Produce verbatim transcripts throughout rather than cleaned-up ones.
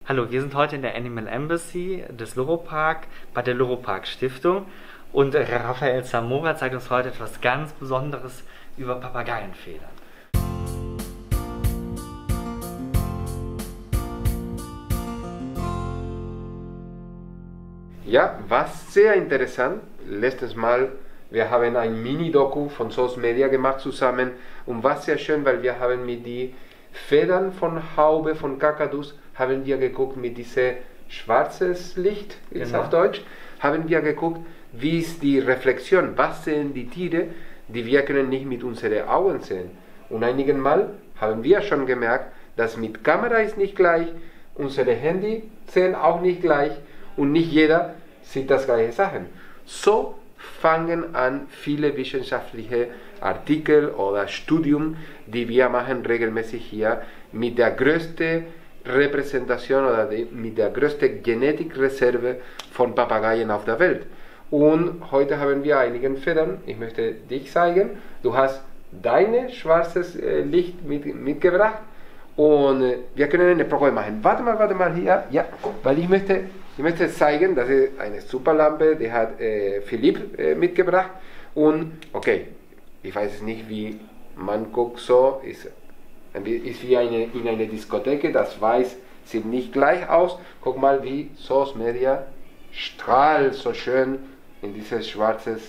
Hallo, wir sind heute in der Animal Embassy des Loro-Park bei der Loro-Park Stiftung und Rafael Zamora zeigt uns heute etwas ganz Besonderes über Papageienfedern. Ja, was sehr interessant. Letztes Mal, wir haben ein Mini-Doku von Source Media gemacht zusammen und was sehr schön, weil wir haben mit die Federn von Haube, von Kakadus, haben wir geguckt mit diesem schwarzes Licht, ist Genau. auf Deutsch, haben wir geguckt, wie ist die Reflexion, was sehen die Tiere, die wir können nicht mit unseren Augen sehen. Und einigen Mal haben wir schon gemerkt, dass mit Kamera ist nicht gleich, unsere Handy sehen auch nicht gleich und nicht jeder sieht das gleiche Sachen. So fangen an viele wissenschaftliche Artikel oder Studien, die wir machen regelmäßig hier mit der größten Repräsentation oder die, mit der größten Genetikreserve von Papageien auf der Welt. Und heute haben wir einige Federn. Ich möchte dich zeigen. Du hast dein schwarzes äh, Licht mit, mitgebracht und äh, wir können eine Probe machen. Warte mal, warte mal hier. Ja, weil ich möchte, ich möchte zeigen, das ist eine super Lampe, die hat äh, Philipp äh, mitgebracht. Und okay, ich weiß nicht, wie man guckt so, ist, ist wie eine, in einer Diskothek, das Weiß sieht nicht gleich aus. Guck mal, wie Source Media strahlt so schön in dieses schwarzes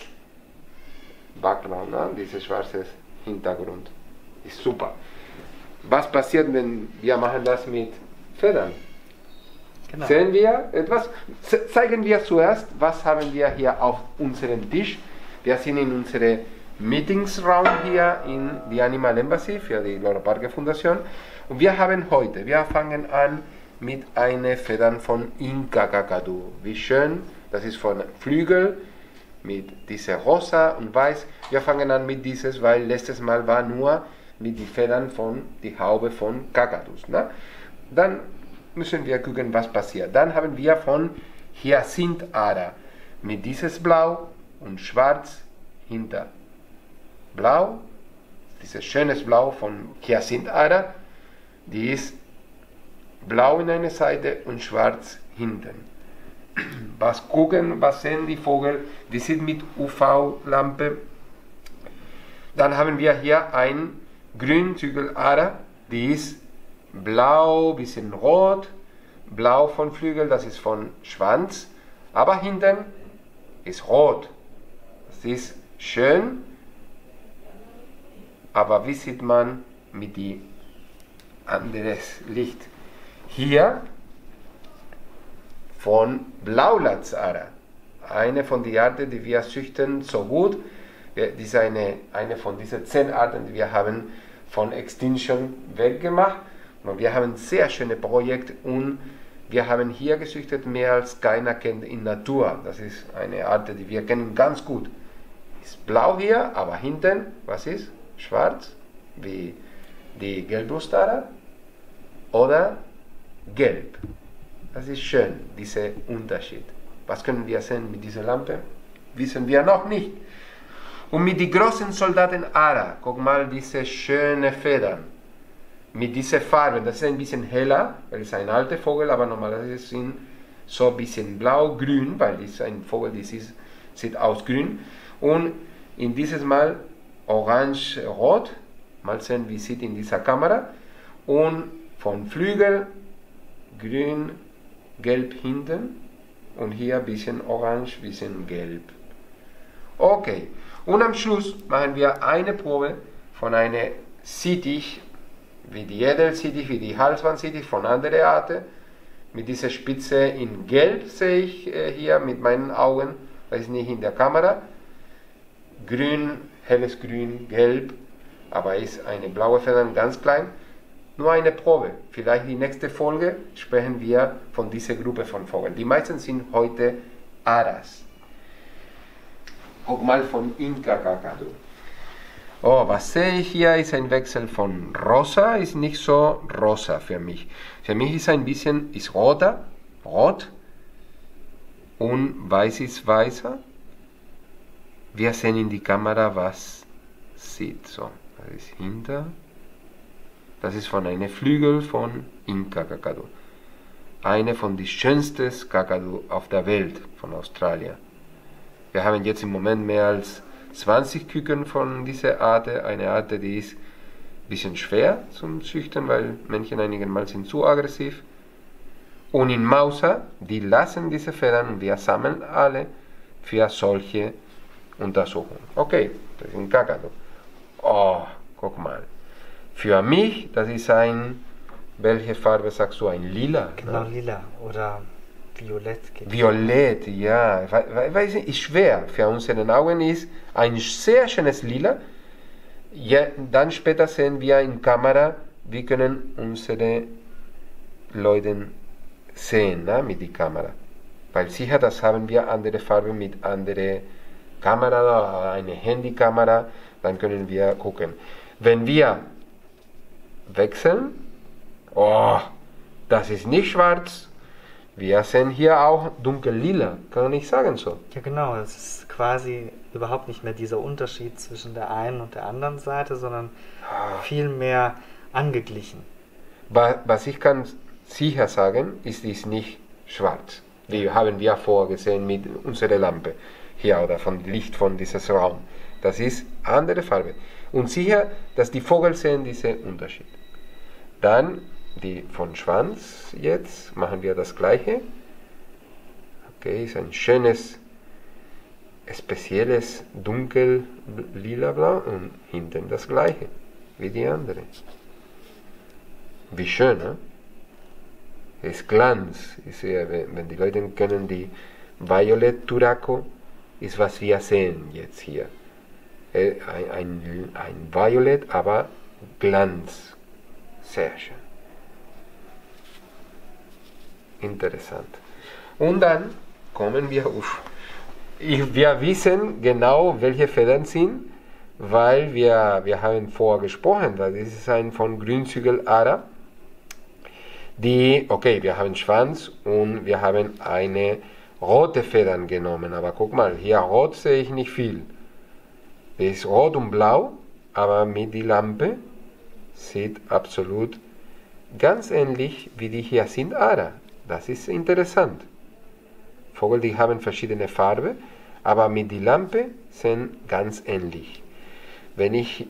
Background, ne? Dieses schwarzes Hintergrund. Ist super. Was passiert, wenn wir machen das mit Federn? Genau. Sehen wir etwas? Ze zeigen wir zuerst, was haben wir hier auf unserem Tisch. Wir sind in unserem Meetingsraum hier in die Animal Embassy für die Loro-Park Foundation. Und wir haben heute, wir fangen an mit einer Federn von Inca Kakadu. Wie schön, das ist von Flügel mit dieser rosa und weiß. Wir fangen an mit dieses, weil letztes Mal war nur mit den Federn von die Haube von Kakadus. Ne? Dann müssen wir gucken, was passiert. Dann haben wir von Hyacinth-Ara mit dieses Blau und Schwarz hinter. Blau, dieses schönes Blau von Hyacinth-Ara, die ist blau in einer Seite und schwarz hinten. Was gucken, was sehen die Vögel, die sind mit U V-Lampe. Dann haben wir hier ein Grünzügel-Ara, die ist blau, bisschen rot, blau von Flügel, das ist von Schwanz, aber hinten ist rot. Das ist schön, aber wie sieht man mit dem anderes Licht? Hier von Blaulatz-Ara, eine von den Arten, die wir züchten so gut. Das ist eine, eine von diesen zehn Arten, die wir haben von Extinction weggemacht. Und wir haben ein sehr schönes Projekt und wir haben hier gezüchtet mehr als keiner kennt in Natur. Das ist eine Art, die wir kennen ganz gut. Ist blau hier, aber hinten, was ist? Schwarz, wie die Gelbbrustara oder gelb. Das ist schön, dieser Unterschied. Was können wir sehen mit dieser Lampe? Wissen wir noch nicht. Und mit den großen Soldaten Ara, guck mal diese schönen Federn. Mit diesen Farben, das ist ein bisschen heller, weil es ein alter Vogel, aber normalerweise sind so ein bisschen blau-grün, weil es ist ein Vogel, das ist, sieht aus grün. Und in dieses Mal orange-rot, mal sehen, wie es sieht in dieser Kamera. Und von Flügel grün, gelb hinten und hier ein bisschen orange, ein bisschen gelb. Okay, und am Schluss machen wir eine Probe von einer Sittich, wie die Edelsittich, wie die Halsbandsittich von anderen Arten. Mit dieser Spitze in Gelb sehe ich äh, hier mit meinen Augen, das ist nicht in der Kamera. Grün, helles Grün, Gelb, aber ist eine blaue Feder, ganz klein. Nur eine Probe. Vielleicht die nächste Folge sprechen wir von dieser Gruppe von Vögeln. Die meisten sind heute Aras. Guck mal von Inca Kakadu. Oh, was sehe ich hier ist ein Wechsel von rosa, ist nicht so rosa für mich. Für mich ist ein bisschen, ist roter, rot und weiß ist weißer. Wir sehen in die Kamera, was sieht. So, das ist hinter. Das ist von einem Flügel von Inca Kakadu. eine von den schönsten Kakadu auf der Welt von Australien. Wir haben jetzt im Moment mehr als zwanzig Küken von dieser Art. Eine Art, die ist ein bisschen schwer zum Züchten, weil Männchen einigenmal sind zu aggressiv. Und in Mausa, die lassen diese Federn und wir sammeln alle für solche Untersuchungen. Okay, das ist ein Kakadu. Oh, guck mal. Für mich, das ist ein, welche Farbe sagst du, ein Lila? Genau, ne? lila oder violett. geht Violett, ja. We- Weiß nicht, ist schwer. Für unsere Augen ist ein sehr schönes Lila. Ja, dann später sehen wir in Kamera, wir können unsere Leute sehen, ne, mit der Kamera. Weil sicher, das haben wir andere Farben mit anderer Kamera oder eine Handykamera, dann können wir gucken. Wenn wir wechseln, oh, das ist nicht schwarz, wir sehen hier auch dunkel-lila, kann ich sagen so. Ja, genau. Es ist quasi überhaupt nicht mehr dieser Unterschied zwischen der einen und der anderen Seite, sondern viel mehr angeglichen. Wa- Was ich kann sicher sagen, ist dies nicht schwarz. Die haben wir vorgesehen mit unserer Lampe hier oder von Licht von diesem Raum. Das ist andere Farbe. Und sicher, dass die Vögel sehen diesen Unterschied. Dann die von Schwanz jetzt machen wir das gleiche. Okay, ist ein schönes, spezielles dunkel lila blau und hinten das gleiche wie die andere. Wie schön, ne? Es Glanz. Ist ja, wenn wenn die Leute kennen die Violet Turaco, ist was wir sehen jetzt hier. Äh, Ein, ein, ein Violet, aber Glanz. Sehr schön. Interessant. Und dann kommen wir auf. Ich, wir wissen genau, welche Federn sind, weil wir, wir haben vorgesprochen, weil das ist ein von Grünzügel-Ara. Die, okay, wir haben Schwanz und wir haben eine rote Federn genommen, aber guck mal, hier rot sehe ich nicht viel. Das ist rot und blau, aber mit der Lampe sieht absolut ganz ähnlich wie die Hyacinth-Ara. Das ist interessant. Vögel, die haben verschiedene Farben, aber mit der Lampe sind ganz ähnlich. Wenn ich,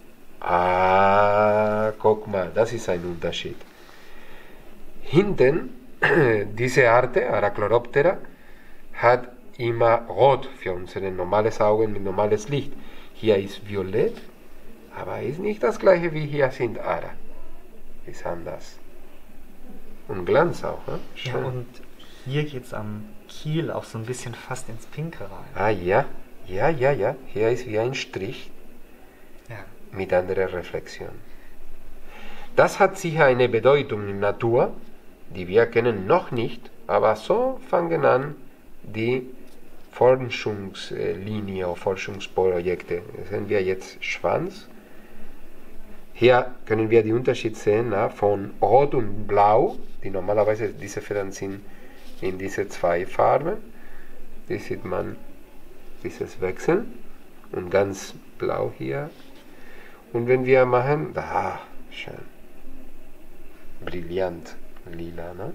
ah, guck mal, das ist ein Unterschied. Hinten, diese Art, Arachloroptera, hat immer rot für unsere normales Augen mit normales Licht. Hier ist violett, aber ist nicht das gleiche wie Hyacinth-Ara. Ist anders. Und Glanz auch, ne? Ja, und hier geht es am Kiel auch so ein bisschen fast ins Pinke rein. Ah ja, ja, ja, ja. Hier ist wie ein Strich Ja. mit anderer Reflexion. Das hat sicher eine Bedeutung in der Natur, die wir kennen noch nicht, aber so fangen an die Forschungslinie oder Forschungsprojekte. Sehen wir jetzt Schwanz. Hier können wir die Unterschied sehen, na, von Rot und Blau, die normalerweise diese Federn sind in diese zwei Farben. Hier sieht man dieses Wechseln und ganz blau hier. Und wenn wir machen, da, schön, brillant lila, ne?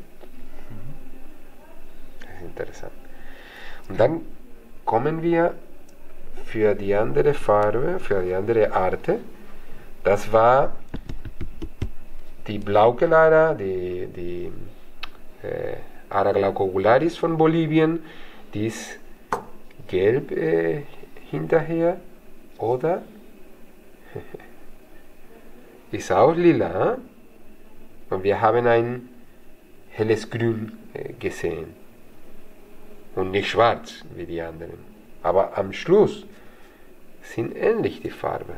Das ist interessant. Und dann kommen wir für die andere Farbe, für die andere Art. Das war die Blaukelara, die, die äh, Ara glaucocularis von Bolivien, die ist gelb äh, hinterher, oder? Ist auch lila, äh? Und wir haben ein helles Grün äh, gesehen. Und nicht schwarz wie die anderen. Aber am Schluss sind ähnlich die Farben.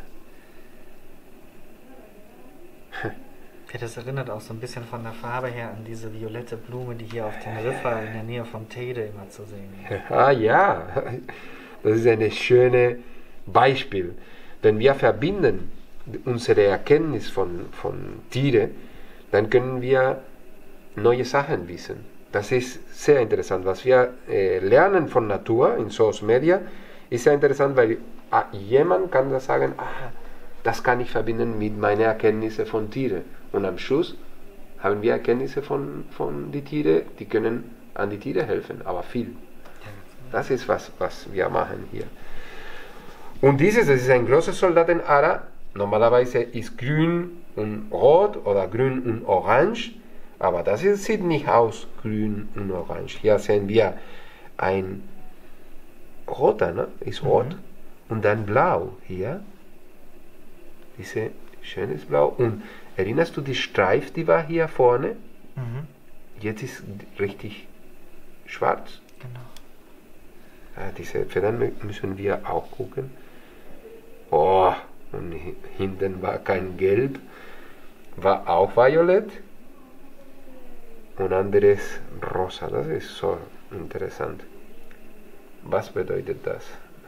Ja, das erinnert auch so ein bisschen von der Farbe her an diese violette Blume, die hier auf Teneriffa in der Nähe vom Teide immer zu sehen ist. Ah ja, das ist ein schönes Beispiel. Wenn wir verbinden unsere Erkenntnis von, von Tieren, dann können wir neue Sachen wissen. Das ist sehr interessant. Was wir äh, lernen von Natur in Social Media, ist sehr interessant, weil ah, jemand kann das sagen, ah, das kann ich verbinden mit meinen Erkenntnissen von Tieren. Und am Schluss haben wir Erkenntnisse von, von den Tieren, die können an die Tiere helfen, aber viel. Das ist was, was wir machen hier. Und dieses, das ist ein großes Soldatenader. Normalerweise ist grün und rot oder grün und orange, aber das ist, sieht nicht aus grün und orange. Hier sehen wir ein roter, ne? Ist rot, mhm. Und dann blau hier. Diese schönes Blau. Und erinnerst du die Streif, die war hier vorne? Mhm. Jetzt ist richtig schwarz. Genau. Ja, diese Federn müssen wir auch gucken. Oh, und hinten war kein Gelb, war auch Violett und anderes Rosa. Das ist so interessant. Was bedeutet das?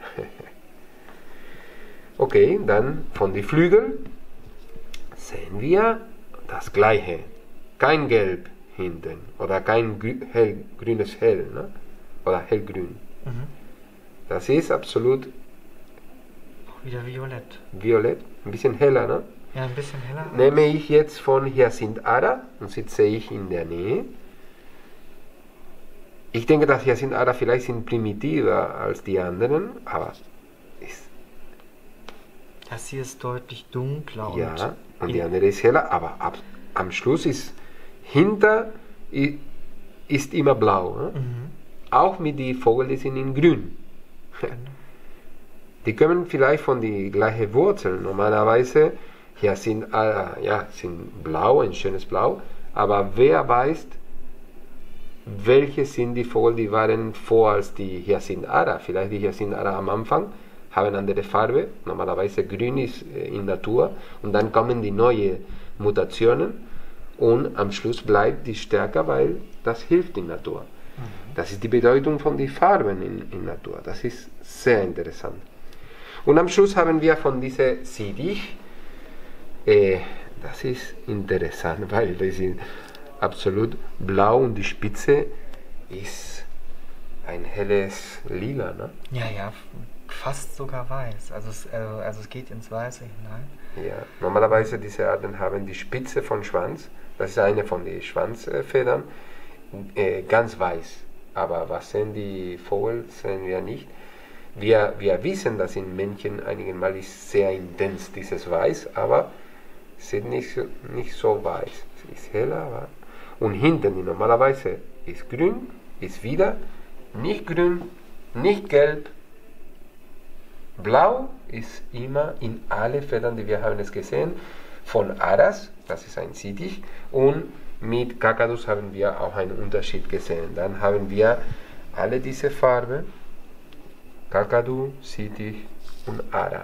Okay, dann von den Flügeln sehen wir das Gleiche. Kein Gelb hinten oder kein grü hell, grünes Hell, ne? Oder hellgrün. Mhm. Das ist absolut wieder violett. Violett, ein bisschen heller, ne? Ja, ein bisschen heller. Nehme ich jetzt von Hyacinth Ara und sitze ich in der Nähe. Ich denke, dass Hyacinth Ara vielleicht sind primitiver als die anderen, aber ist. Das hier ist deutlich dunkler. Ja, und, und die andere ist heller, aber ab, am Schluss ist hinter ist immer blau. Ne? Mhm. Auch mit den Vögeln, die sind in grün. Genau. Die kommen vielleicht von den gleichen Wurzeln. Normalerweise hier sind, äh, ja, sind blau, ein schönes Blau. Aber wer weiß, welche sind die Vögel, die waren vor als die Hyacinth Ara? Vielleicht die Hyacinth Ara am Anfang haben andere Farbe. Normalerweise grün ist äh, in Natur. Und dann kommen die neuen Mutationen. Und am Schluss bleibt die stärker, weil das hilft in Natur. Mhm. Das ist die Bedeutung von den Farben in, in Natur. Das ist sehr interessant. Und am Schluss haben wir von dieser Siddich, äh, das ist interessant, weil das ist absolut blau und die Spitze ist ein helles Lila. Ne? Ja, ja, fast sogar weiß. Also es, also, also es geht ins Weiße hinein. Ja, normalerweise diese Arten haben die Spitze von Schwanz, das ist eine von den Schwanzfedern, äh, ganz weiß. Aber was sehen die Vögel, sehen wir nicht. Wir, wir wissen, dass in Männchen einigen Mal ist sehr intens dieses Weiß, aber es ist nicht so, nicht so weiß. Es ist heller, aber und hinten, die normalerweise ist grün, ist wieder nicht grün, nicht gelb. Blau ist immer in alle Federn, die wir haben es gesehen, von Aras, das ist ein Siddich, und mit Kakadus haben wir auch einen Unterschied gesehen. Dann haben wir alle diese Farben, Kakadu, Siddich und Ara.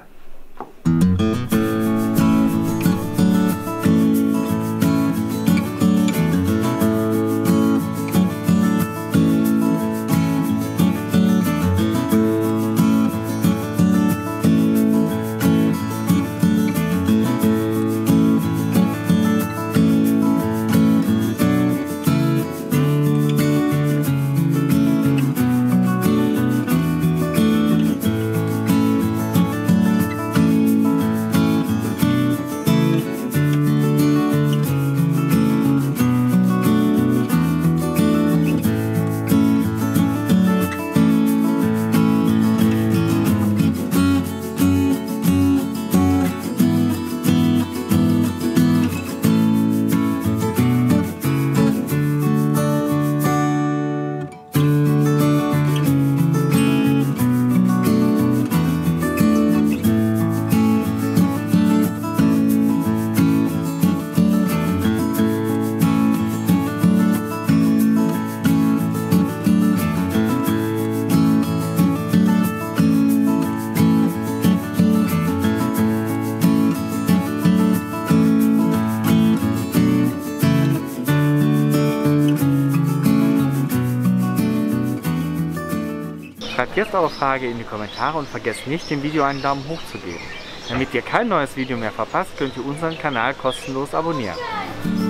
Schreibt jetzt eure Frage in die Kommentare und vergesst nicht, dem Video einen Daumen hoch zu geben. Damit ihr kein neues Video mehr verpasst, könnt ihr unseren Kanal kostenlos abonnieren.